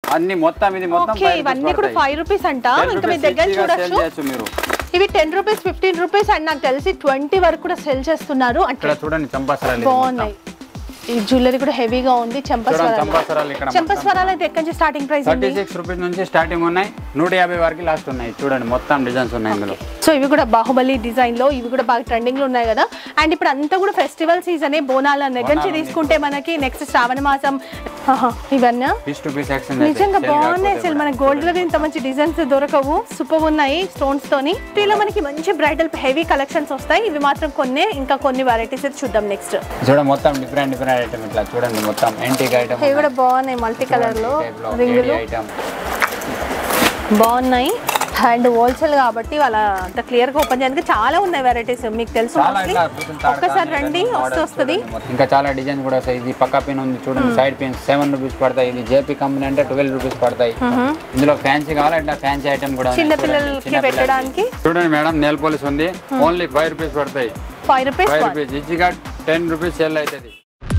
అన్ని మొత్తం ఇది మొత్తం ఓకే ఇవన్నీ కూడా 5 రూపీస్ అంట ఇంకా మీ దగ్గర చూడొచ్చు మీరు ఇవి 10 రూపీస్ 15 రూపీస్ అండ్ నాకు తెలిసి 20 వరకు కూడా సెల్ చేస్తున్నారు ఇక్కడ చూడండి చంపాసరాలు బాగున్నాయి ఈ జ్యువెలరీ కూడా హెవీగా ఉంది చంపస్వరాలు అయితే ఎక్కడి నుంచి స్టార్టింగ్ ప్రైస్ 36 రూపీస్ నుంచి స్టార్టింగ్ ఉన్నాయి 150 వరకు లాస్ట్ ఉన్నాయి చూడండి మొత్తం డిజైన్స్ ఉన్నాయి ఇందులో సో ఇవి కూడా బాహుబలి డిజైన్ లో ఇవి కూడా బాగా ట్రెండింగ్ లో ఉన్నాయి కదా అండ్ ఇప్పుడు అంతా కూడా ఫెస్టివల్ సీజన్ బోనాల నుంచి తీసుకుంటే మనకి నెక్స్ట్ శ్రావణ మాసం ఇవన్నీ నిజంగా బాగున్నాయి అసలు మన గోల్డ్ లో ఇంత మంచి డిజైన్స్ దొరకవు సూపర్ ఉన్నాయి స్టోన్స్ తోని ఇలా మనకి మంచి బ్రైడల్ హెవీ కలెక్షన్స్ వస్తాయి ఇవి మాత్రం కొన్ని ఇంకా కొన్ని వెరైటీస్ చూద్దాం నెక్స్ట్ చూడ మొత్తం డిఫరెంట్ ఐటమ్ ఇట్లా చూడండి మొత్తం యాంటిక్ ఐటమ్ ఇవి కూడా బాగున్నాయి మల్టీ కలర్ లో రింగులు బాగున్నాయి అండ్ హోల్సేల్ కాబట్టి వాళ్ళ అంత క్లియర్ గా ఓపెన్ చేయడానికి చాలా ఉన్నాయి వెరైటీస్ మీకు తెలుసు ఒక్కసారి రండి వస్తుంది ఇంకా చాలా డిజైన్ కూడా వస్తాయి ఇది పక్కా పిన్ ఉంది చూడండి సైడ్ పిన్ 7 రూపీస్ పడతాయి ఇది జేపీ కంపెనీ అంటే 12 రూపీస్ పడతాయి ఇందులో ఫ్యాన్సీ కావాలా ఇట్లా ఫ్యాన్సీ ఐటమ్ కూడా చిన్న పిల్లలకి పెట్టడానికి చూడండి మేడం నెయిల్ పాలిష్ ఉంది ఓన్లీ 5 రూపీస్ పడతాయి 5 రూపీస్ ఈజీగా 10 రూపీస్ సేల్ అవుతుంది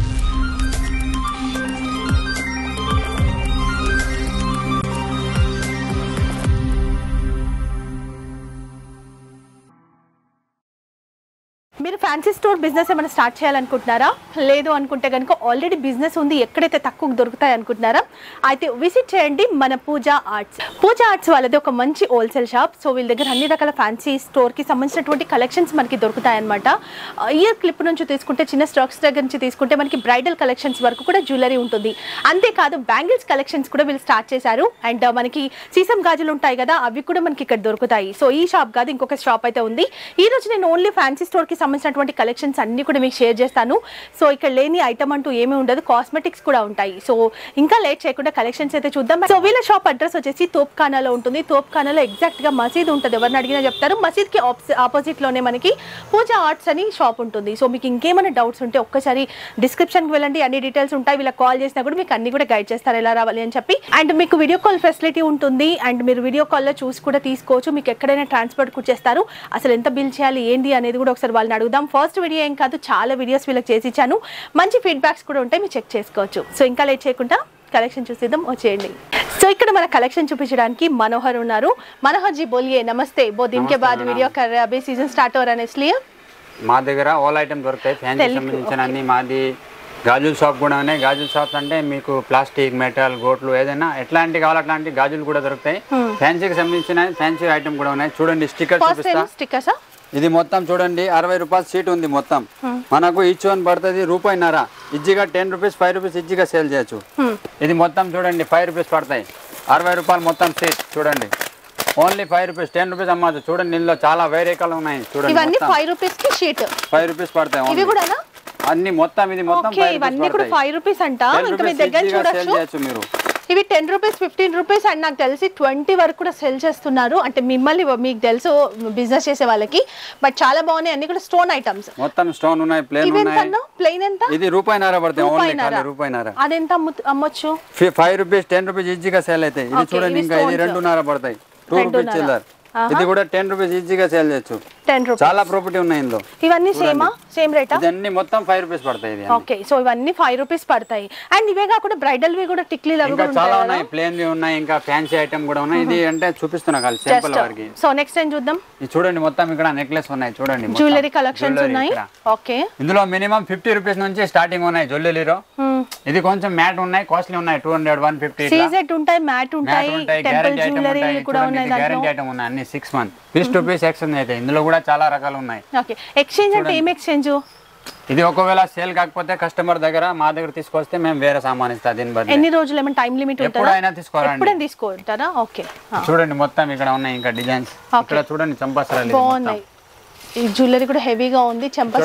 మీరు ఫ్యాన్సీ స్టోర్ బిజినెస్ ఏమైనా స్టార్ట్ చేయాలనుకుంటున్నారా లేదు అనుకుంటే కనుక ఆల్రెడీ బిజినెస్ ఉంది ఎక్కడైతే తక్కువ దొరుకుతాయి అనుకుంటున్నారా అయితే విజిట్ చేయండి మన పూజా ఆర్ట్స్ వాళ్ళది ఒక మంచి హోల్సేల్ షాప్ సో వీళ్ళ దగ్గర అన్ని రకాల ఫ్యాన్సీ స్టోర్కి సంబంధించినటువంటి కలెక్షన్స్ మనకి దొరుకుతాయి అనమాట ఇయర్ క్లిప్ నుంచి తీసుకుంటే చిన్న స్టాక్స్ దగ్గర నుంచి తీసుకుంటే మనకి బ్రైడల్ కలెక్షన్స్ వరకు కూడా జ్యువెలరీ ఉంటుంది అంతేకాదు బ్యాంగిల్స్ కలెక్షన్స్ కూడా వీళ్ళు స్టార్ట్ చేశారు అండ్ మనకి సీసం గాజులు ఉంటాయి కదా అవి కూడా మనకి ఇక్కడ దొరుకుతాయి సో ఈ షాప్ కాదు ఇంకొక షాప్ అయితే ఉంది ఈ రోజు నేను ఓన్లీ ఫ్యాన్సీ స్టోర్కి సంబంధించినటువంటి కలెక్షన్స్ అన్ని కూడా మీకు షేర్ చేస్తాను సో ఇక్కడ లేని ఐటమ్ అంటూ ఏమీ ఉండదు కాస్మెటిక్స్ కూడా ఉంటాయి సో ఇంకా లేట్ చేయకుండా కలెక్షన్స్ అయితే చూద్దాం సో వీళ్ళ షాప్ అడ్రస్ వచ్చేసి తోప్ఖానాలో ఉంటుంది తోప్ఖానాలో ఎగ్జాక్ట్ గా మసీద్ ఉంటుంది ఎవరిని అడిగినా చెప్తారు మసీద్ కి ఆపోజిట్ లోనే మనకి పూజా ఆర్ట్స్ అని షాప్ ఉంటుంది సో మీకు ఇంకేమైనా డౌట్స్ ఉంటే ఒక్కసారి డిస్క్రిప్షన్ కి వెళ్ళండి అన్ని డీటెయిల్స్ ఉంటాయి వీళ్ళకి కాల్ చేసినా కూడా మీకు అన్ని కూడా గైడ్ చేస్తారు ఎలా రావాలి అని చెప్పి అండ్ మీకు వీడియో కాల్ ఫెసిలిటీ ఉంటుంది అండ్ మీరు వీడియో కాల్ లో చూసి కూడా తీసుకోవచ్చు మీకు ఎక్కడైనా ట్రాన్స్పోర్ట్ కూడా చేస్తారు అసలు ఎంత బిల్ చేయాలి ఏంటి అనేది కూడా ఒకసారి వాళ్ళని అడుగుదాం ఫస్ట్ వీడియో ఏం కాదు చాలా వీడియోస్ వీళ్ళకి చేసి ఇచ్చాను మంచి ఫీడ్బ్యాక్స్ కూడా ఉంటాయి మీరు చెక్ చేసుకోవచ్చు సో ఇంకా లేట్ చేయకుండా కలెక్షన్ చూసిద్దాం వచ్చేయండి సో ఇక్కడ మన కలెక్షన్ చూపించడానికి మనోహర్ ఉన్నారు మనోహర్ जी बोलिए नमस्ते बहुत दिन के बाद वीडियो कर रहे हैं अभी सीजन स्टार्ट हो रहा है इसलिए మా దగ్గర ఆల్ ఐటమ్ దొరుకుతాయి ఫ్యాన్సీ సంబంధించిన అన్ని మాది గాజుల షాప్ కూడా ఉన్నాయి గాజుల షాప్స్ అంటే మీకు ప్లాస్టిక్ మెటల్ గోట్లు ఏదైనా ఎట్లాంటి కావాలి అట్లాంటి గాజులు కూడా దొరుకుతాయి ఫ్యాన్సీకి సంబంధించిన ఫ్యాన్సీ ఐటమ్ కూడా ఉన్నాయి చూడండి స్టిక్కర్ చూపిస్తా ఇది మొత్తం చూడండి 60 రూపాయల సీట్ ఉంది మొత్తం మనకు ఈచ్ వన్ పడుతుంది రూపాయిన్నర ఇజ్జిగా 10 రూపీస్ 5 రూపీస్ ఇజ్జిగా సేల్ చేయొచ్చు ఇది మొత్తం చూడండి 5 రూపీస్ పడతాయి 60 రూపాయలు మొత్తం సీట్ చూడండి ఓన్లీ 5 రూపీస్ 10 రూపీస్ అమ్మచ్చు చూడండి ఇందులో చాలా వేరేకాలు ఉన్నాయి చూడండి ఇవన్నీ 5 రూపీస్ కి షీట్ 5 రూపీస్ పడతాయి ఇవి కూడానా అన్ని మొత్తం ఇది మొత్తం 5 రూపీస్ 5 రూపీస్ అంట ఇంకా మీ దగ్గర చూడొచ్చు మీరు ఇవి 10 రూపీస్ 15 రూపీస్ అండ్ నాకు తెలిసి 20 వరకు కూడా సెల్ చేస్తున్నారు అంటే మిమ్మల్ని మీకు తెలుసు బిజినెస్ చేసే వాళ్ళకి బట్ చాలా బాగున్నాయి అన్ని కూడా స్టోన్ ఐటమ్స్ మొత్తం స్టోన్ ఉన్నాయి ప్లేన్ ఉన్నాయి ప్లేన్ ఎంత ఇది రూపాయిన్నర పడతాయి ఓన్లీ రూపాయిన్నర అది ఎంత అమ్మొచ్చు 5 రూపీస్ 10 రూపీస్ ఈజీగా సేల్ అవుతాయి ఇది చూడండి ఇంకా ఇది 2.5 పడతాయి 2 రూపీస్ చిల్లర్ ఇది కూడా 10 రూపీస్ ఈజీగా సేల్ చేయొచ్చు 10 రూపీస్ చాలా ప్రాపర్టీ ఉన్నాయి ఇందులో ఇవన్నీ సేమ్ రేటా ఇవన్నీ మొత్తం 5 రూపీస్ పడతాయి ఇది ఓకే సో ఇవన్నీ 5 రూపీస్ పడతాయి అండ్ ఇవే కాకుండా బ్రైడల్ వి కూడా టిక్లీలు అవి కూడా చాలా ఉన్నాయి ప్లేన్ వి ఉన్నాయి ఇంకా ఫ్యాన్సీ ఐటమ్ కూడా ఉన్నాయి ఇది అంటే చూపిస్తున్నా కాదు సింపుల్ వరకు సో నెక్స్ట్ టైం చూద్దాం ఇది చూడండి మొత్తం ఇక్కడ నెక్లెస్ ఉన్నాయి చూడండి జ్యువెలరీ కలెక్షన్స్ ఉన్నాయి ఓకే ఇందులో మినిమం 50 రూపీస్ నుంచి స్టార్టింగ్ ఉన్నాయి జ్యువెలరీలో ఇది కొంచెం మ్యాట్ ఉన్నాయి కాస్ట్లీ ఉన్నాయి 200 150 సీజెట్ ఉంటాయి మ్యాట్ ఉంటాయి టెంపుల్ జ్యువెలరీ కూడా ఉన్నాయి గ్యారెంటీ ఐటమ్ ఉన్నాయి అన్ని 6 month piece to piece exchange అయితే ఇందులో కూడా చాలా రకాలు ఉన్నాయి ఓకే ఎక్స్చేంజ్ అంటే ఏం ఎక్స్చేంజ్ ఇది ఒకవేళ సేల్ కాకపోతే కస్టమర్ దగ్గర మా దగ్గర తీసుకొస్తే మేము వేరే సామాన్ ఇస్తా దీని బదులు ఎన్ని రోజులు ఏమైనా టైం లిమిట్ ఉంటుందా ఎప్పుడైనా తీసుకోరండి ఎప్పుడైనా తీసుకుంటారా ఓకే చూడండి మొత్తం ఇక్కడ ఉన్నాయి ఇంకా డిజైన్స్ ఇక్కడ చూడండి చంపాసరాలు బాగున్నాయి ఈ జ్యువెలరీ కూడా హెవీగా ఉంది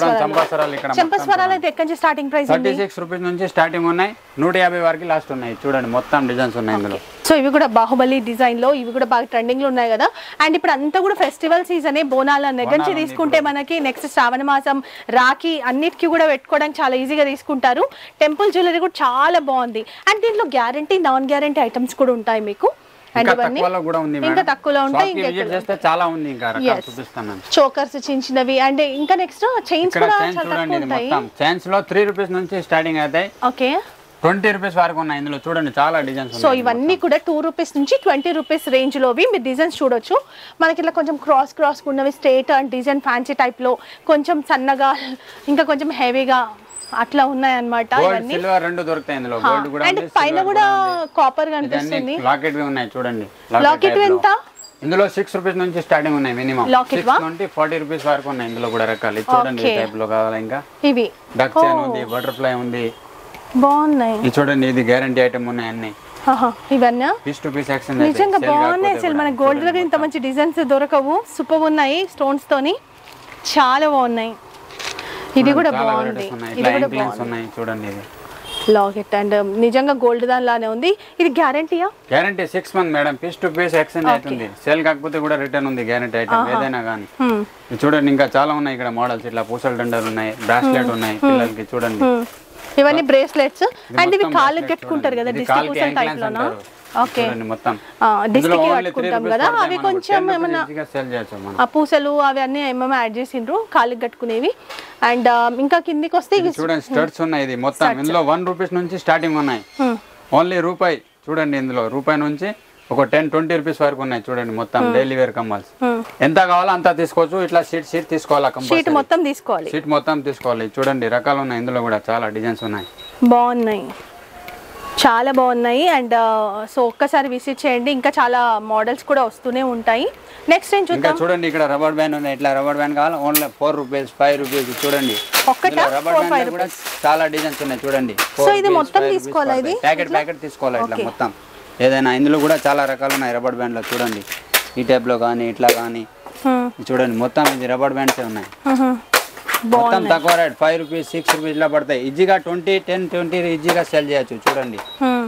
చంపస్వరాలు అయితే ఎక్కడి నుంచి స్టార్టింగ్ ప్రైస్ 36 రూపీస్ నుంచి స్టార్టింగ్ ఉన్నాయి 150 వరకు లాస్ట్ ఉన్నాయి చూడండి మొత్తం డిజైన్స్ ఉన్నాయి ఇందులో సో ఇవి కూడా బాహుబలి డిజైన్ లో ఇవి కూడా బాగా ట్రెండింగ్ లో ఉన్నాయి కదా అండ్ ఇప్పుడు అంతా కూడా ఫెస్టివల్ సీజన్ బోనాల నుంచి తీసుకుంటే మనకి నెక్స్ట్ శ్రావణ మాసం రాఖీ అన్నిటికీ కూడా పెట్టుకోవడానికి చాలా ఈజీగా తీసుకుంటారు టెంపుల్ జ్యువెలరీ కూడా చాలా బాగుంది అండ్ దీంట్లో గ్యారంటీ నాన్ గ్యారంటీ ఐటమ్స్ కూడా ఉంటాయి మీకు ఇంకా తక్కువలో ఉంటాయి చోకర్స్ చిన్నవి అండ్ ఇంకా నెక్స్ట్ చైన్స్ కూడా చైన్స్ లో 3 రూపీస్ నుంచి స్టార్టింగ్ అవుతాయి ఓకే 20 రూపీస్ వరకు ఉన్నాయి ఇందులో చూడండి చాలా డిజైన్స్ సో ఇవన్నీ కూడా 2 రూపీస్ నుంచి 20 రూపీస్ రేంజ్ లోవి మీరు డిజైన్స్ చూడొచ్చు. మనకి ఇట్లా కొంచెం క్రాస్ ఉన్నవి, straight and design fancy type లో, కొంచెం సన్నగా, ఇంకా కొంచెం హెవీగా అట్లా ఉన్నాయి అన్నమాట. ఇవన్నీ సిల్వర్ రెండు దొరుకుతాయి ఇందులో. గోల్డ్ కూడా అండ్ పైన కూడా కాపర్ కనిపిస్తుంది. లాకెట్ ఉన్నాయి చూడండి. లాకెట్ ఎంత? ఇందులో 6 రూపీస్ నుంచి స్టార్టింగ్ ఉన్నాయి మినిమం. 6 నుండి 40 రూపీస్ వరకు ఉన్నాయి ఇందులో కూడా రకాలు. చూడండి ఈ టైప్ లో కావాలా ఇంకా ఇవి డక్ చైన్ ఉంది, బటర్ఫ్లై ఉంది, బాగున్నాయి. ఇది చూడండి ఇది గ్యారంటీ ఐటమ్ ఉన్నాయి అన్ని. ఇవన్నీ పీస్ టు పీస్ ఎక్స్చేంజ్ నిజంగా బాగున్నాయి. అసలు మన గోల్డ్ దగ్గర ఇంత మంచి డిజైన్స్ దొరకవు. సూపర్ ఉన్నాయి స్టోన్స్ తోని, చాలా బాగున్నాయి. ఇది కూడా బాగుంది. ఇది కూడా బాగుంది చూడండి. ఇది లాకెట్ అండ్ నిజంగా గోల్డ్ దానిలానే ఉంది. ఇది గ్యారంటీయా? Guarantee 6 month madam. Piece to piece exchange అవుతుంది. సేల్ కాకపోతే కూడా రిటర్న్ ఉంది గ్యారంటీ ఐటమ్ ఏదైనా కానీ. చూడండి ఇంకా చాలా ఉన్నాయి ఇక్కడ మోడల్స్. ఇట్లా పూసల దండలు ఉన్నాయి, బ్రాస్లెట్ ఉన్నాయి పిల్లలకి చూడండి. ఇవన్నీ బ్రేస్లెట్స్ అండ్ ఇవి కాళ్ళకి కట్టుకుంటారు కదా, డిస్టి పూసల టైప్ లోనా? ఓకే మొత్తం డిస్టికి కట్టుకుంటాం కదా, అవి కొంచెం ఏమన్నా ఆ పూసలు అవి అన్ని ఏమేమో యాడ్ చేసిండ్రు కాళ్ళకి కట్టుకునేవి. అండ్ ఇంకా కిందికి వస్తే చూడండి స్టడ్స్ ఉన్నాయి. ఇది మొత్తం ఇందులో 1 రూపీస్ నుంచి స్టార్టింగ్ ఉన్నాయి. ఓన్లీ రూపాయి. చూడండి ఇందులో రూపాయి నుంచి ఒక 10-20 రూపీస్ వరకు ఉన్నాయి చూడండి. మొత్తం డైలీ వేర్ కమ్మల్స్ ఎంత కావాలో అంత తీసుకోవచ్చు. ఇట్లా షీట్ తీసుకోవాలా, షీట్ మొత్తం తీసుకోవాలి. షీట్ మొత్తం తీసుకోవాలి. చూడండి రకాలు ఉన్నాయి ఇందులో కూడా చాలా డిజైన్స్ ఉన్నాయి. బాగున్నాయి, చాలా బాగున్నాయి. అండ్ సో ఒక్కసారి విజిట్ చేయండి. ఇంకా చాలా మోడల్స్ కూడా వస్తూనే ఉంటాయి. నెక్స్ట్ ఏం చూద్దాం. చూడండి ఇక్కడ రబ్బర్ బ్యాండ్ ఉన్నాయి. ఇట్లా రబ్బర్ బ్యాండ్ కావాలి ఓన్లీ 4 రూపీస్ 5 రూపీస్. చూడండి రబ్బర్ బ్యాండ్ కూడా చాలా డిజైన్స్ ఉన్నాయి చూడండి. సో ఇది మొత్తం తీసుకోవాలా? ఇది ప్యాకెట్ తీసుకోవాలి ఇట్లా మొత్తం ఏదైనా. ఇందులో కూడా చాలా రకాలు ఉన్నాయి రబ్బర్ బ్యాండ్ లో. చూడండి ఈ టైప్ లో కానీ ఇట్లా కానీ చూడండి. మొత్తం ఇది రబ్బర్ బ్యాండ్స్ ఉన్నాయి. మొత్తం తక్కువ రేట్ 5 రూపీస్ 6 రూపీస్ ఇలా పడతాయి. ఈజీగా 10-20 ఈజీగా సెల్ చేయొచ్చు చూడండి.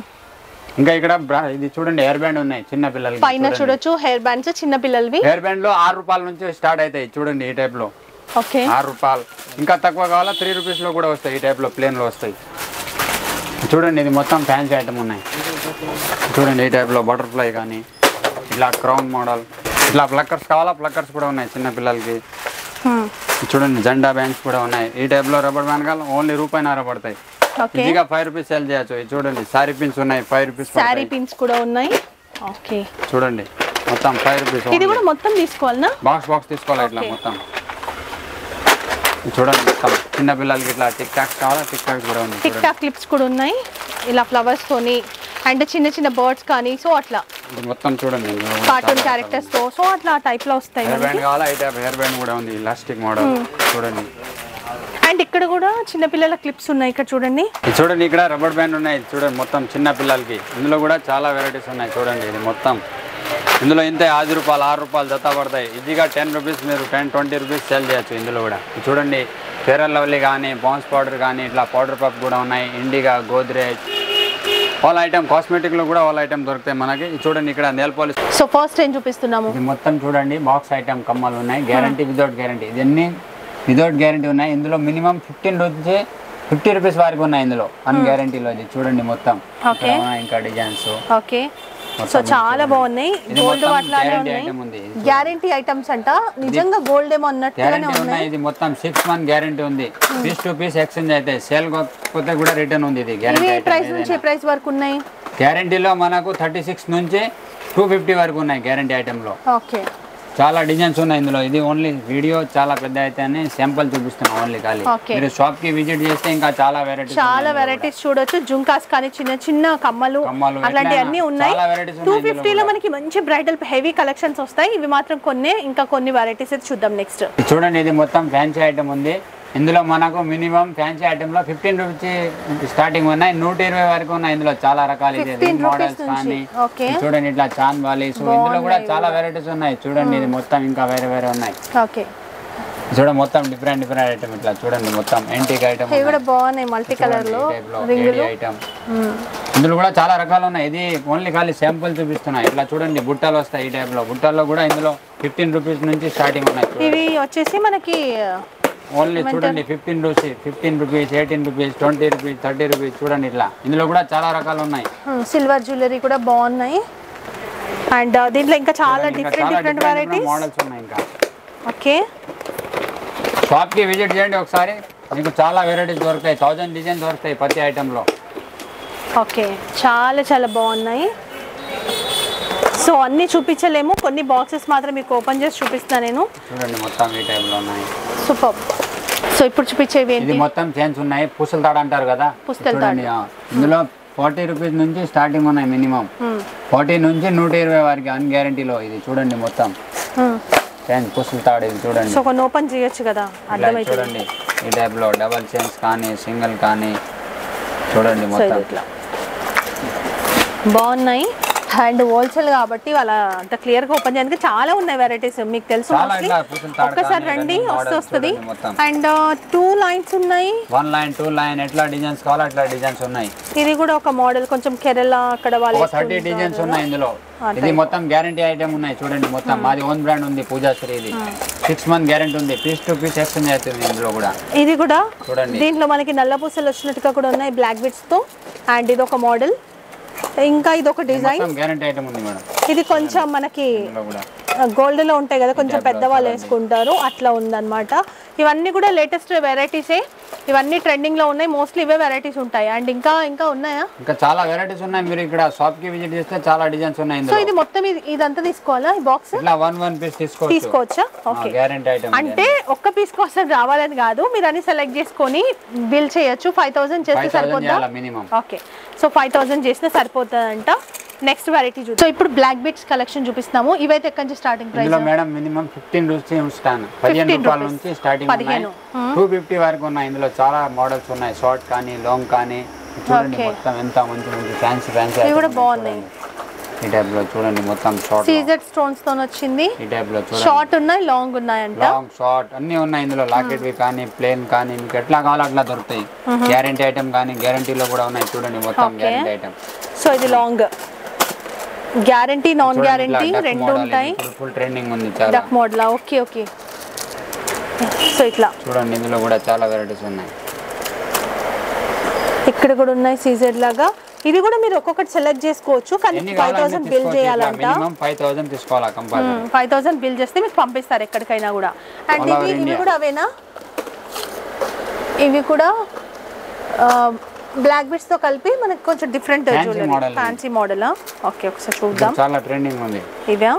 ఇంకా ఇక్కడ ఇది చూడండి హెయిర్ బ్యాండ్ ఉన్నాయి చిన్న పిల్లలకి. పైన చూడొచ్చు హెయిర్ బ్యాండ్స్ చిన్న పిల్లలవి. హెయిర్ బ్యాండ్ లో 6 రూపాయల నుంచి స్టార్ట్ అవుతాయి చూడండి ఈ టైప్ లో. ఓకే 6 రూపాయలు. ఇంకా తక్కువ కావాలా 3 రూపీస్ లో కూడా వస్తాయి ఈ టైప్ లో ప్లేన్ లో వస్తాయి చూడండి. ఇది మొత్తం ఫ్యాన్సీ ఐటమ్ ఉన్నాయి చూడండి. ఈ టైప్ లో బటర్ఫ్లై కానీ ఇట్లా క్రౌన్ మోడల్, ఇట్లా ప్లక్కర్స్ కావాలా ప్లక్కర్స్ కూడా ఉన్నాయి చిన్న పిల్లలకి. చూడండి జెండా బ్యాండ్స్ కూడా ఉన్నాయి. ఈ టైప్ లో రబ్బర్ బ్యాండ్ కావాలి ఓన్లీ రూపాయిన్నర పడతాయి. ఈజీగా 5 రూపీస్ సెల్ చేయొచ్చు. చూడండి సారీ పిన్స్ ఉన్నాయి 5 రూపీస్. సారీ పిన్స్ కూడా ఉన్నాయి. ఓకే చూడండి మొత్తం 5 రూపీస్. ఇది కూడా మొత్తం తీసుకోవాలనా? బాక్స్ తీసుకోవాలి ఇట్లా మొత్తం. చూడండి మొత్తం చిన్న పిల్లలకి ఇట్లా టిక్ టాక్స్ కావాలా టిక్ టాక్స్ కూడా ఉన్నాయి. టిక్ టాక్ క్లిప్స్ కూడా ఉన్నాయి ఇలా ఫ్లవర్స్ తోని అండ్ చిన్న బర్డ్స్ కానీ. సో అట్లా మొత్తం చూడండి కార్టూన్ క్యారెక్టర్స్ తో సో అట్లా టైప్ లో వస్తాయి. హెయిర్ బ్యాండ్ కావాలా ఈ టైప్ హెయిర్ బ్యాండ్ కూడా ఉంది ఎలాస్టిక్ మోడల్ చూడండి. అండ్ ఇక్కడ కూడా చిన్న పిల్లల క్లిప్స్ ఉన్నాయి ఇక్కడ చూడండి. చూడండి ఇక్కడ రబ్బర్ బ్యాండ్ ఉన్నాయి చూడండి మొత్తం చిన్న పిల్లలకి. ఇందులో కూడా చాలా వెరైటీస్ ఉన్నాయి చూడండి. ఇది మొత్తం ఇందులో ఇంత 5 రూపాయలు 6 రూపాయలు జత పడతాయి. ఈజీగా 10 రూపీస్ మీరు 10-20 రూపీస్ సెల్ చేయొచ్చు ఇందులో కూడా. చూడండి ఫెయిర్ అండ్ లవ్లీ కానీ పాండ్స్ పౌడర్ కానీ ఇట్లా పౌడర్ పఫ్ కూడా ఉన్నాయి. ఇండిగా గోద్రేజ్ ఆల్ ఐటమ్ కాస్మెటిక్ లో కూడా ఆల్ ఐటమ్ దొరుకుతాయి మనకి. చూడండి ఇక్కడ నెయిల్ పాలిష్. సో ఫస్ట్ ఏం చూపిస్తున్నాము ఇది మొత్తం చూడండి బాక్స్ ఐటమ్ కమ్మలు ఉన్నాయి. Guarantee without guarantee. ఇదన్నీ వితౌట్ గ్యారంటీ ఉన్నాయి. ఇందులో మినిమం 15 నుంచి 50 రూపీస్ వరకు ఉన్నాయి ఇందులో అన్ గ్యారంటీలో. ఇది చూడండి మొత్తం ఇంకా డిజైన్స్. ఓకే సో చాలా బాగున్నాయి. గోల్డ్ వాట్లానే ఉన్నాయి. గ్యారంటీ ఐటమ్స్ అంట. నిజంగా గోల్డ్ ఏమో అన్నట్టుగానే ఉన్నాయి. ఇది మొత్తం 6 మంత్ గ్యారంటీ ఉంది. పీస్ టు పీస్ ఎక్స్చేంజ్ అయితే సేల్ కాకపోతే కూడా రిటర్న్ ఉంది. ఇది గ్యారంటీ. ఏ ప్రైస్ నుంచి ప్రైస్ వరకు ఉన్నాయి? గ్యారంటీలో మనకు 36 నుంచి 250 వరకు ఉన్నాయి గ్యారంటీ ఐటమ్ లో. ఓకే చాలా డిజైన్స్ ఉన్నాయి ఇందులో. ఇది ఓన్లీ వీడియో చాలా పెద్ద అయితే అని శాంపుల్ చూపిస్తున్నాం ఓన్లీ ఖాళీ. మీరు షాప్ కి విజిట్ చేస్తే ఇంకా చాలా వెరైటీస్ చూడొచ్చు. జుంకాస్ కానీ చిన్న కమ్మలు అట్లాంటి అన్ని ఉన్నాయి. 250 లో మనకి మంచి బ్రైడల్ హెవీ కలెక్షన్స్ వస్తాయి. ఇవి మాత్రం ఇంకా కొన్ని వెరైటీస్ అయితే చూద్దాం నెక్స్ట్. చూడండి ఇది మొత్తం ఫ్యాన్సీ ఐటమ్ ఉంది. ఇందులో మనకు మినిమం ఫ్యాన్సీ ఐటమ్ లో 15 రూపీస్ స్టార్టింగ్ ఉన్నాయి. 120 వరకు ఉన్నాయి. ఇందులో చాలా రకాలు మోడల్స్ కానీ చూడండి ఇట్లా చాంద్ వాలి. సో ఇందులో కూడా చాలా వెరైటీస్ ఉన్నాయి చూడండి. ఇది మొత్తం ఇంకా వేరే ఉన్నాయి. చూడండి మొత్తం డిఫరెంట్ ఐటమ్ ఇట్లా చూడండి మొత్తం యాంటిక్ ఐటమ్ కూడా బాగున్నాయి. మల్టీ కలర్ లో ఐటమ్ ఇందులో కూడా చాలా రకాలు ఉన్నాయి. ఇది ఓన్లీ ఖాళీ శాంపుల్ చూపిస్తున్నా. ఇట్లా చూడండి బుట్టలు వస్తాయి ఈ టైప్ లో. బుట్టల్లో కూడా ఇందులో 15 రూపీస్ నుంచి స్టార్టింగ్ ఉన్నాయి. ఇవి వచ్చేసి మనకి ఓన్లీ చూడండి 15 రూపీస్ 18 రూపీస్ 20 రూపీస్ 30 రూపీస్ చూడండి ఇట్లా. ఇందులో కూడా చాలా రకాలు ఉన్నాయి. సిల్వర్ జ్యువెలరీ కూడా బాగున్నాయి. అండ్ దీంట్లో ఇంకా చాలా డిఫరెంట్ వెరైటీస్ మోడల్స్ ఉన్నాయి ఇంకా. ఓకే షాప్ కి విజిట్ చేయండి ఒకసారి. మీకు చాలా వెరైటీస్ దొరుకుతాయి. 1000 డిజైన్ దొరుకుతాయి ప్రతి ఐటమ్ లో. ఓకే, చాలా చాలా బాగున్నాయి. సో అన్ని చూపించలేము, కొన్ని బాక్సెస్ మాత్రం మీకు ఓపెన్ చేసి చూపిస్తాను నేను. చూడండి మొత్తం ఈ టైప్ లో ఉన్నాయి. సూపర్. సో ఇప్పుడు చూపించేవి ఏంటి? ఇది మొత్తం చైన్స్ ఉన్నాయి, పూసల తాడు అంటారు కదా. చూడండి ఇందులో 40 రూపీస్ నుంచి స్టార్టింగ్ ఉన్నాయి. మినిమం 40 నుంచి 120 వరకు అన్ గ్యారంటీలో. ఇది చూడండి మొత్తం చైన్స్ పూసల తాడు. ఇది చూడండి. సో కొన్ని ఓపెన్ చేయొచ్చు కదా, అర్థమైతే. చూడండి ఈ టైప్ లో డబల్ చైన్స్ కానీ సింగిల్ కానీ చూడండి మొత్తం ఇట్లా బాగున్నాయి. అండ్ హోల్సేల్ కాబట్టి వాళ్ళ అంత క్లియర్ గా ఓపెన్ చేయడానికి చాలా ఉన్నాయి వెరైటీస్, మీకు తెలుసు. ఒక్కసారి రండి, వస్తుంది. అండ్ 2 లైన్స్ ఉన్నాయి, 1 లైన్ 2 లైన్, ఎట్లా డిజైన్స్ కావాలో అట్లా డిజైన్స్ ఉన్నాయి. ఇది కూడా ఒక మోడల్, కొంచెం కేరళ అక్కడ వాళ్ళు 30 డిజైన్స్ ఉన్నాయి ఇందులో. ఇది మొత్తం గ్యారంటీ ఐటమ్ ఉన్నాయి. చూడండి మొత్తం మాది ఓన్ బ్రాండ్ ఉంది పూజాశ్రీ. ఇది 6 మంత్ గ్యారంటీ ఉంది. పీస్ టు పీస్ ఎక్స్చేంజ్ అవుతుంది ఇందులో కూడా. ఇది కూడా చూడండి, దీంట్లో మనకి నల్ల పూసలు వచ్చినట్టుగా కూడా ఉన్నాయి బ్లాక్ బిట్స్ తో. అండ్ ఇది ఒక మోడల్, ఇంకా ఇది ఒక డిజైన్ గ్యారంటీ ఐటమ్ ఉంది మేడం. ఇది కొంచెం మనకి గోల్డ్ లో ఉంటాయి కదా, కొంచెం పెద్దవాళ్ళు వేసుకుంటారు, అట్లా ఉందన్నమాట. ఇవన్నీ కూడా లేటెస్ట్ వెరైటీసే, ఇవన్నీ ట్రెండింగ్ లో ఉన్నాయి. మోస్ట్లీ ఇవే వెరైటీస్ ఉంటాయి. అండ్ ఇంకా ఇంకా ఉన్నాయా? ఇంకా చాలా వెరైటీస్ ఉన్నాయి. మీరు ఇక్కడ షాప్ కి విజిట్ చేస్తే చాలా డిజైన్స్ ఉన్నాయి. సో ఇది మొత్తం ఇదంతా తీసుకోవాలా ఈ బాక్స్? ఇట్లా 1 పీస్ తీసుకోవచ్చా? Okay, guarantee item. అంటే ఒక్క పీస్ కోసం రావాలని కాదు, మీరు అన్ని సెలెక్ట్ చేసుకొని బిల్ చేయొచ్చు. 5000 చేస్తే సరిపోతుందా? మినిమం. ఓకే, సో 5000 చేస్తే సరిపోతుందంట. నెక్స్ట్ వెరైటీ చూద్దాం. సో ఇప్పుడు బ్లాక్ బీట్స్ కలెక్షన్ చూపిస్తాము. ఇవైతే ఎక్కడి నుంచి స్టార్టింగ్ ప్రైస్? ఇందులో మేడం మినిమం 15 రూపీస్ స్టార్ట్, 15 రూపాయల నుంచి స్టార్టింగ్ ఉన్నాయి. 250 వరకు ఉన్నాయి. ఇందులో చాలా మోడల్స్ ఉన్నాయి, షార్ట్ కానీ లాంగ్ కానీ. చూడండి మొత్తం ఎంత మంచి మంచి ఫ్యాన్సీ ఫ్యాన్సీ ఇవి కూడా బాగున్నాయి. ఈ టైప్ లో చూడండి మొత్తం షార్ట్ సీజెడ్ స్టోన్స్ తో వచ్చింది. ఈ టైప్ లో చూడండి, షార్ట్ ఉన్నాయి, లాంగ్ ఉన్నాయి అంట. లాంగ్ షార్ట్ అన్ని ఉన్నాయి ఇందులో. లాకెట్ వి కానీ ప్లేన్ కానీ మీకు ఎట్లా కావాలో అట్లా దొరుకుతాయి. గ్యారంటీ ఐటమ్ కానీ గ్యారంటీలో కూడా ఉన్నాయి. చూడండి మొత్తం గ్యారంటీ ఐటమ్. సో ఇది లాంగ్ గ్యారంటీ, నాన్ గ్యారంటీ రెండు ఉంటాయి. ఫుల్ ట్రెండింగ్ ఉంది చాలా. Duck model. Okay okay. So ఇట్లా చూడండి ఇందులో కూడా చాలా వెరైటీస్ ఉన్నాయి. ఇక్కడ కూడా ఉన్నాయి సీజెడ్ లాగా. ఇది కూడా మీరు ఒక్కొక్కటి సెలెక్ట్ చేసుకోవచ్చు, కానీ 5000 బిల్ చేయాలంట. మినిమం 5000 తీసుకోవాలా కంపల్సరీ. 5000 బిల్ చేస్తే మీకు పంపిస్తారు ఎక్కడికైనా కూడా. అండ్ ఇవి కూడా అవేనా? ఇవి కూడా బ్లాక్ బిట్స్ తో కలిపి మనకి కొంచెం different jewellery, fancy model. Okay, ఒకసారి చూద్దాం. చాలా ట్రెండింగ్ ఉంది. ఇవా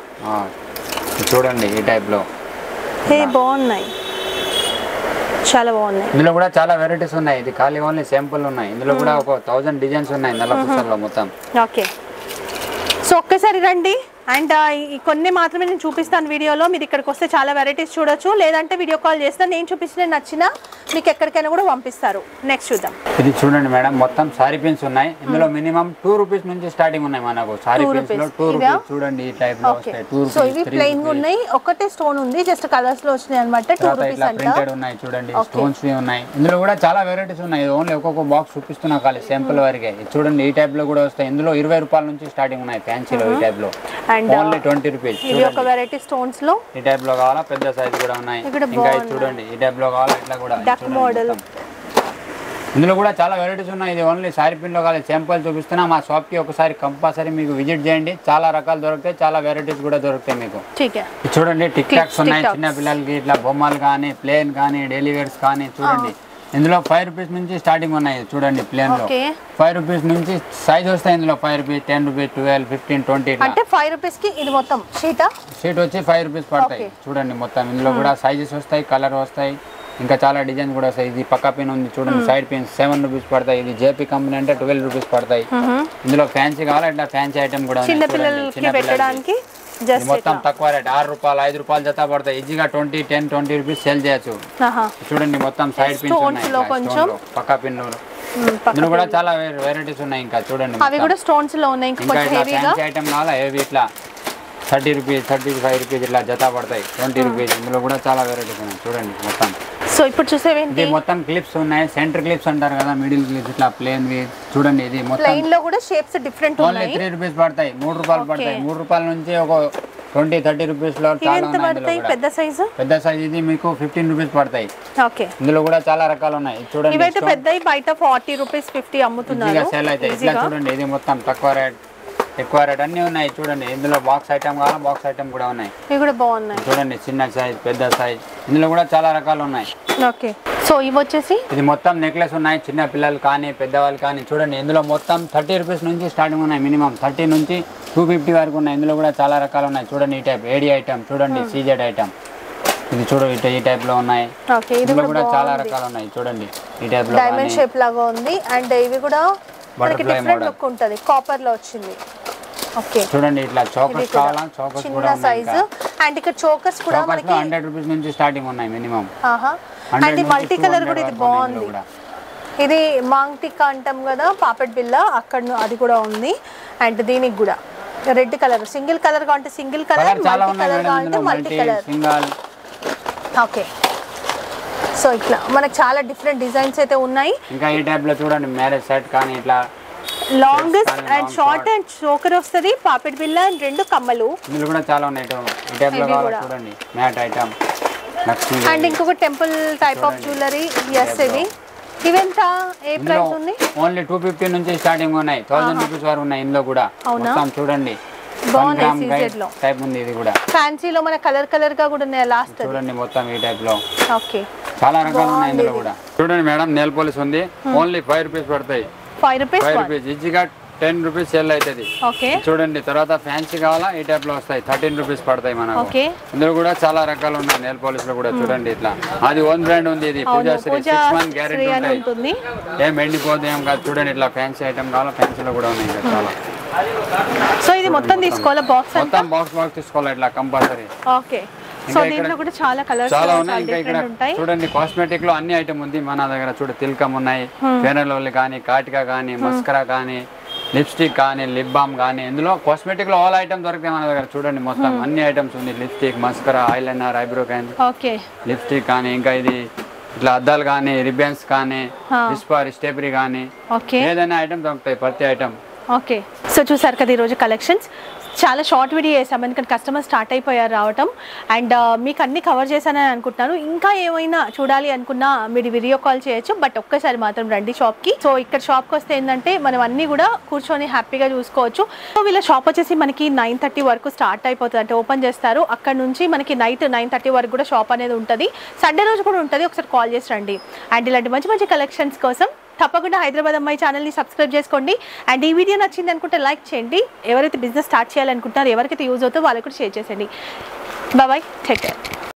చూడండి ఈ టైప్ లో. హే బాగున్నాయి, చాలా బాగున్నాయి. ఇందులో కూడా చాలా వెరైటీస్ ఉన్నాయి. ఇది ఖాళీ ఓన్లీ శాంపుల్ ఉన్నాయి. ఇందులో కూడా ఒక 1000 డిజైన్స్ ఉన్నాయి నల్ల పూసల్లో మొత్తం. ఓకే, సో ఒక్కసారి రండి. అండ్ కొన్ని మాత్రమే నేను చూపిస్తాను వీడియోలో. మీరు ఇక్కడికి వస్తే చాలా వెరైటీస్ చూడొచ్చు, లేదంటే వీడియో కాల్ చేస్తాను. నేను చూపించిన నచ్చినా మీకు ఎక్కడికైనా కూడా పంపిస్తారు. నెక్స్ట్ చూద్దాం. ఇది చూడండి మేడం, మొత్తం సారీ పిన్స్ ఉన్నాయి. ఇందులో మినిమం 2 రూపీస్ నుంచి స్టార్టింగ్ ఉన్నాయి మనకు. సారీ పిన్స్ లో 2 రూపీస్. చూడండి ఈ టైప్ లో వస్తాయి 2 రూపీస్. సో ఇవి ప్లెయిన్ గా ఉన్నాయి, ఒకటే స్టోన్ ఉంది, జస్ట్ కలర్స్ లో వచ్చినాయి అన్నమాట. 2 రూపీస్ అంట. ప్రింటెడ్ ఉన్నాయి చూడండి, స్టోన్స్ వి ఉన్నాయి. ఇందులో కూడా చాలా వెరైటీస్ ఉన్నాయి. ఓన్లీ ఒక్కొక్క బాక్స్ చూపిస్తున్నా ఖాళీ శాంపుల్ వరకే. చూడండి ఈ టైప్ లో కూడా వస్తాయి. ఇందులో 20 రూపాయల నుంచి స్టార్టింగ్ ఉన్నాయి ఫ్యాన్సీలో. ఈ టైప్ లో ఓన్లీ 20 రూపీస్. ఇది ఒక వెరైటీ స్టోన్స్ లో. ఈ టైప్ లో కావాలా పెద్ద సైజ్ కూడా ఉన్నాయి. ఇంకా చూడండి ఈ టైప్ లో కావాలా ఇట్లా కూడా డక్ మోడల్. ఇందులో కూడా చాలా వెరైటీస్ ఉన్నాయి. ఇది ఓన్లీ సారీ పిన్ లో కావాలి శాంపుల్ చూపిస్తున్నా. మా షాప్ కి ఒకసారి కంపల్సరీ మీకు విజిట్ చేయండి. చాలా రకాలు దొరుకుతాయి, చాలా వెరైటీస్ కూడా దొరుకుతాయి మీకు. చూడండి టిక్ టాక్స్ ఉన్నాయి చిన్న పిల్లలకి, ఇట్లా బొమ్మలు కానీ ప్లేన్ కానీ డైలీ వేర్స్ కానీ. చూడండి ఇందులో 5 రూపీస్ నుంచి స్టార్టింగ్ ఉన్నాయి. చూడండి ప్లేన్ లో 5 రూపీస్ నుంచి సైజ్ వస్తాయి. ఇందులో 5 రూపీస్, 10 రూపీస్, 12, 15, 20. అంటే 5 రూపీస్ కి ఇది మొత్తం షీట్ వచ్చి 5 రూపీస్ పడతాయి. చూడండి మొత్తం ఇందులో కూడా సైజెస్ వస్తాయి, కలర్ వస్తాయి, ఇంకా చాలా డిజైన్ కూడా వస్తాయి. ఇది పక్క పిన్ ఉంది చూడండి, సైడ్ పిన్స్ 7 రూపీస్ పడతాయి. ఇది జేపీ కంపెనీ అంటే 12 రూపీస్ పడతాయి. ఇందులో ఫ్యాన్సీ కావాలా ఇట్లా ఫ్యాన్సీ ఐటమ్ కూడా చిన్న పిల్లలకి మొత్తం తక్కువ రేట్ 6 రూపాయలు 5 రూపాయలు జత పడతాయి. ఈజీగా 20, 10, 20 రూపీస్ సేల్ చేయొచ్చు. చూడండి మొత్తం సైడ్ పిన్స్ ఉన్నాయి, పక్క పిన్. ఇందులో కూడా చాలా వెరైటీస్ ఉన్నాయి. ఇంకా చూడండి అవి కూడా స్టోన్స్ లో ఉన్నాయి. ఇంకా ఇట్లా ఫ్యాన్సీ ఐటమ్ కావాలా హెవీ ఇట్లా 30 రూపీస్, 35 రూపీస్ ఇట్లా జత పడతాయి. 20 రూపీస్. ఇందులో కూడా చాలా వెరైటీస్ ఉన్నాయి. చూడండి మొత్తం. సో ఇప్పుడు చూసేవేంటి? మొత్తం క్లిప్స్ ఉన్నాయి, సెంటర్ క్లిప్స్ అంటారు కదా, మిడిల్ క్లిప్స్ ఇట్లా ప్లేన్ వి. చూడండి ఇది మొత్తం ప్లేన్ లో కూడా షేప్స్ డిఫరెంట్ ఉన్నాయి. 3 రూపీస్ పడతాయి, 3 రూపాయలు పడతాయి. 3 రూపాయల నుంచి ఒక 20, 30 రూపీస్ లో చాలా ఉన్నాయి. పెద్ద సైజ్ ఇది మీకు 15 రూపీస్ పడతాయి. ఓకే, ఇందులో కూడా చాలా రకాలు ఉన్నాయి. చూడండి ఇవైతే పెద్దవి బయట 40 రూపీస్ 50 అమ్ముతున్నారు. సేల్ అయితే ఇట్లా చూడండి. ఇది మొత్తం తక్కువ రేట్, ఎక్కువ రేట్ అన్ని ఉన్నాయి. చూడండి ఇందులో బాక్స్ ఐటమ్ కావాలా, బాక్స్ ఐటమ్ కూడా ఉన్నాయి. ఇవి కూడా బాగున్నాయి. చూడండి చిన్న సైజ్, పెద్ద సైజ్. ఇందులో కూడా చాలా రకాలు ఉన్నాయి. ఓకే, సో ఇవి వచ్చేసి ఇది మొత్తం నెక్లెస్ ఉన్నాయి, చిన్న పిల్లలు కానీ పెద్దవాళ్ళు కానీ చూడండి. ఇందులో మొత్తం 30 రూపీస్ నుంచి స్టార్టింగ్ ఉన్నాయి, మినిమం 30 నుంచి 250 వరకు ఉన్నాయి. ఇందులో కూడా చాలా రకాలు ఉన్నాయి చూడండి. ఈ టైప్ ఏడి ఐటమ్ చూడండి, సీజెడ్ ఐటమ్ ఇది చూడు, ఈ టైప్ లో ఉన్నాయి. ఇందులో కూడా చాలా రకాలు ఉన్నాయి చూడండి. ఈ టైప్ లో డైమండ్ షేప్ లాగా ఉంది అండ్ ఇవి కూడా మనకి డిఫరెంట్ లుక్ ఉంటది, కాపర్ లో వచ్చింది. ఓకే చూడండి, ఇట్లా చోకర్స్ కావాలా, చోకర్స్ కూడా ఉన్నాయి. సైజ్ అండ్ ఇక్కడ చోకర్స్ కూడా మనకి 100 రూపీస్ నుంచి స్టార్టింగ్ ఉన్నాయి మినిమం. అండ్ మల్టీ కలర్ కూడా ఇది బాగుంది. ఇది మాంగ్టికా అంటాం కదా, పాపెట్ బిల్ల అక్కడ అది కూడా ఉంది. అండ్ దీనికి కూడా రెడ్ కలర్, సింగిల్ కలర్ కావాలంటే సింగిల్ కలర్, మల్టీ కలర్ కావాలంటే మల్టీ కలర్. ఓకే, సో ఇట్లా మనకు చాలా డిఫరెంట్ డిజైన్స్ అయితే ఉన్నాయి. ఇంకా ఈ టైప్ లో చూడండి, మ్యారేజ్ సెట్ కానీ ఇట్లా longest and short and choker వస్తుంది, పాపెట్ బిల్ల అండ్ 2 కమ్మలు. ఇందులో కూడా చాలా ఉన్నాయి. ఈ టైప్ లో కావాలి చూడండి, మ్యాట్ ఐటమ్. అండ్ ఇంకొక temple type of jewellery. Yes, ఇవెంత ఏ ప్రైస్ ఉంది? ఓన్లీ 250 నుంచి స్టార్టింగ్ ఉన్నాయి, 1000 రూపీస్ వరకు ఉన్నాయి. ఇందులో కూడా మొత్తం చూడండి, టైప్ ఉంది. ఇది కూడా ఫ్యాన్సీలో మన కలర్ కలర్ గా కూడా ఉన్నాయి. లాస్ట్ చూడండి మొత్తం ఈ టైప్ లో. ఓకే, చాలా రకాలు ఉన్నాయి ఇందులో కూడా. చూడండి మేడం, నెయిల్ పాలిష్ ఉంది, ఓన్లీ 5 రూపీస్ పడతాయి. 5 రూపీస్ ఈజీగా 10 రూపీస్ సెల్ అవుతుంది. చూడండి, తర్వాత ఫ్యాన్సీ కావాలా ఈ టైప్ లో వస్తాయి, 13 రూపీస్ పడతాయి మనకు. ఇందులో కూడా చాలా రకాలు ఉన్నాయి. నెయిల్ పాలిష్ లో కూడా చూడండి, ఇట్లా అది ఓన్ బ్రాండ్ ఉంది. ఇది పూజాశ్రీ 6 months గ్యారెంటీ ఉంటుంది, ఏం ఎండిపోతుంది ఏం కాదు. చూడండి, ఇట్లా ఫ్యాన్సీ ఐటమ్ కావాలా, ఫ్యాన్సీలో కూడా ఉన్నాయి ఇంకా చాలా. సో ఇది మొత్తం తీసుకోవాలా, బాక్స్ మొత్తం బాక్స్ తీసుకోవాలి ఇట్లా కంపల్సరీ. ఓకే, సో దీంట్లో కూడా చాలా కలర్స్ చాలా ఉన్నాయి. ఇంకా ఇక్కడ చూడండి, కాస్మెటిక్ లో అన్ని ఐటమ్ ఉంది మన దగ్గర. చూడు, తిల్కం ఉన్నాయి, ఫెనల్ లవ్లీ కానీ, కాటికా కానీ, మస్కరా కానీ, లిప్స్టిక్ కానీ, లిప్ బామ్ కానీ. ఇందులో కాస్మెటిక్ లో ఆల్ ఐటమ్ దొరుకుతాయి మన దగ్గర. చూడండి, మొత్తం అన్ని ఐటమ్స్ ఉంది. లిప్స్టిక్, మస్కరా, ఐలైనర్, ఐబ్రో కానీ, లిప్స్టిక్ కానీ, ఇంకా ఇది ఇట్లా అద్దాలు కానీ, రిబ్బన్స్ కానీ, విస్పర్, స్టేపరీ కానీ, ఏదైనా ఐటమ్ దొరుకుతాయి, ప్రతి ఐటమ్. ఓకే, సో చూసారు కదా ఈరోజు కలెక్షన్స్. చాలా షార్ట్ వీడియో చేసాము ఎందుకంటే కస్టమర్ స్టార్ట్ అయిపోయారు రావటం. అండ్ మీకు అన్ని కవర్ చేశానని అనుకుంటున్నాను. ఇంకా ఏమైనా చూడాలి అనుకున్నా మీరు వీడియో కాల్ చేయొచ్చు, బట్ ఒక్కసారి మాత్రం రండి షాప్కి. సో ఇక్కడ షాప్కి వస్తే ఏంటంటే మనం అన్ని కూడా కూర్చొని హ్యాపీగా చూసుకోవచ్చు. సో వీళ్ళ షాప్ వచ్చేసి మనకి 9:30 వరకు స్టార్ట్ అయిపోతుంది, అంటే ఓపెన్ చేస్తారు. అక్కడ నుంచి మనకి నైట్ 9:30 వరకు కూడా షాప్ అనేది ఉంటుంది. సండే రోజు కూడా ఉంటుంది, ఒకసారి కాల్ చేసి రండి. అండ్ ఇలాంటి మంచి మంచి కలెక్షన్స్ కోసం తప్పకుండా హైదరాబాద్ అమ్మాయి ఛానల్ని సబ్స్క్రైబ్ చేసుకోండి. అండ్ ఈ వీడియో నచ్చింది అనుకుంటే లైక్ చేయండి. ఎవరైతే బిజినెస్ స్టార్ట్ చేయాలనుకుంటున్నారో, ఎవరికైతే యూజ్ అవుతుందో వాళ్ళకి కూడా షేర్ చేసేయండి. Bye, take care.